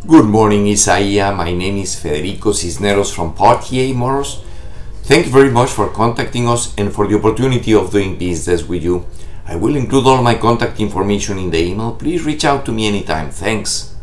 Good morning, Isaiah. My name is Federico Cisneros from Poitiers Motors. Thank you very much for contacting us and for the opportunity of doing business with you. I will include all my contact information in the email. Please reach out to me anytime. Thanks.